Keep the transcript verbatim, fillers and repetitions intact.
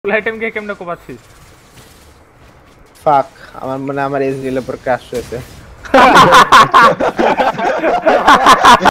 ফুল item কে কেমনে কোপাচ্ছিস? ফাক আমার মনে আমার এসডিএল এর উপর ক্র্যাশ হয়েছে।